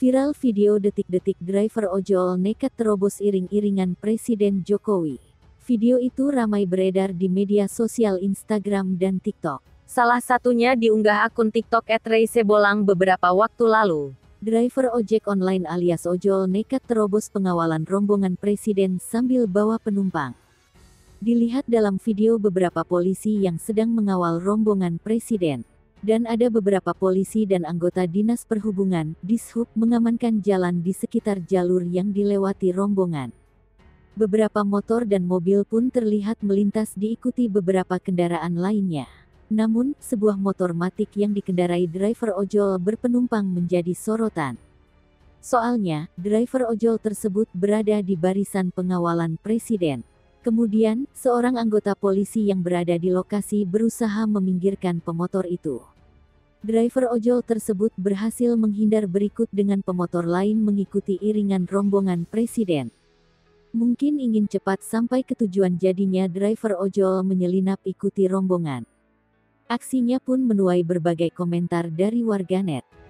Viral video detik-detik driver ojol nekat terobos iring-iringan Presiden Jokowi. Video itu ramai beredar di media sosial Instagram dan TikTok. Salah satunya diunggah akun TikTok @reisebolang beberapa waktu lalu. Driver ojek online alias ojol nekat terobos pengawalan rombongan Presiden sambil bawa penumpang. Dilihat dalam video beberapa polisi yang sedang mengawal rombongan Presiden. Dan ada beberapa polisi dan anggota Dinas Perhubungan, Dishub, mengamankan jalan di sekitar jalur yang dilewati rombongan. Beberapa motor dan mobil pun terlihat melintas diikuti beberapa kendaraan lainnya. Namun, sebuah motor matic yang dikendarai driver ojol berpenumpang menjadi sorotan. Soalnya, driver ojol tersebut berada di barisan pengawalan Presiden. Kemudian, seorang anggota polisi yang berada di lokasi berusaha meminggirkan pemotor itu. Driver ojol tersebut berhasil menghindar berikut dengan pemotor lain mengikuti iringan rombongan Presiden. Mungkin ingin cepat sampai ke tujuan jadinya driver ojol menyelinap ikuti rombongan. Aksinya pun menuai berbagai komentar dari warganet.